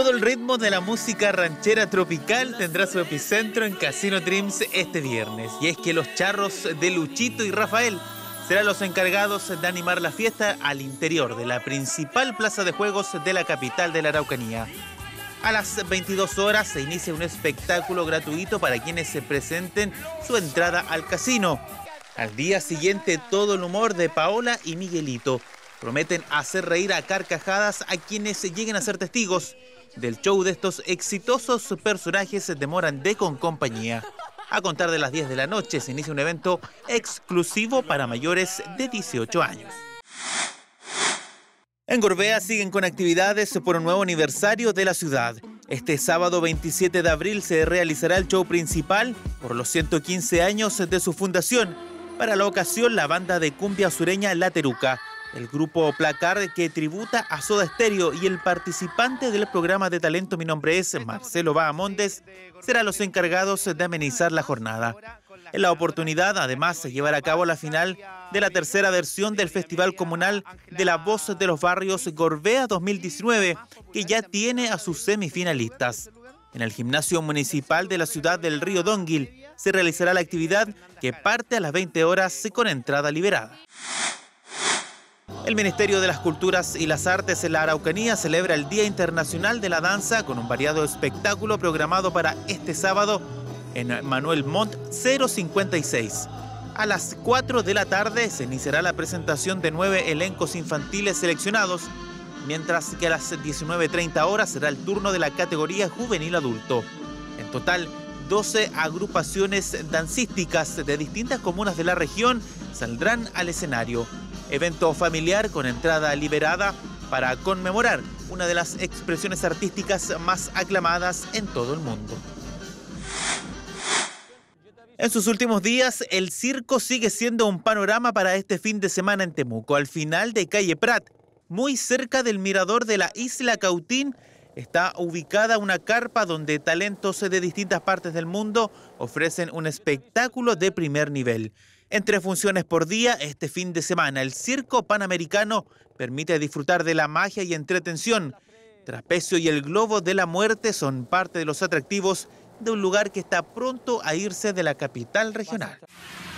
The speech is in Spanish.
Todo el ritmo de la música ranchera tropical tendrá su epicentro en Casino Dreams este viernes. Y es que los charros de Luchito y Rafael serán los encargados de animar la fiesta al interior de la principal plaza de juegos de la capital de la Araucanía. A las 22 horas se inicia un espectáculo gratuito para quienes se presenten su entrada al casino. Al día siguiente, todo el humor de Paola y Miguelito prometen hacer reír a carcajadas a quienes lleguen a ser testigos del show de estos exitosos personajes de Morandé con compañía. A contar de las 10 de la noche se inicia un evento exclusivo para mayores de 18 años. En Gorbea siguen con actividades por un nuevo aniversario de la ciudad. Este sábado 27 de abril se realizará el show principal por los 115 años de su fundación. Para la ocasión, la banda de cumbia sureña La Teruca, el grupo Placar que tributa a Soda Stereo y el participante del programa de talento Mi Nombre Es, Marcelo Bahamondes, serán los encargados de amenizar la jornada. En la oportunidad, además, se llevará a cabo la final de la tercera versión del Festival Comunal de la Voz de los Barrios Gorbea 2019, que ya tiene a sus semifinalistas. En el gimnasio municipal de la ciudad del Río Dónguil se realizará la actividad que parte a las 20 horas con entrada liberada. El Ministerio de las Culturas y las Artes en la Araucanía celebra el Día Internacional de la Danza con un variado espectáculo programado para este sábado en Manuel Montt 056. A las 4 de la tarde se iniciará la presentación de 9 elencos infantiles seleccionados, mientras que a las 19:30 horas será el turno de la categoría juvenil adulto. En total, 12 agrupaciones dancísticas de distintas comunas de la región saldrán al escenario. Evento familiar con entrada liberada para conmemorar una de las expresiones artísticas más aclamadas en todo el mundo. En sus últimos días, el circo sigue siendo un panorama para este fin de semana en Temuco. Al final de calle Prat, muy cerca del mirador de la isla Cautín, está ubicada una carpa donde talentos de distintas partes del mundo ofrecen un espectáculo de primer nivel. Entre funciones por día, este fin de semana, el Circo Panamericano permite disfrutar de la magia y entretención. Trapecio y el Globo de la Muerte son parte de los atractivos de un lugar que está pronto a irse de la capital regional.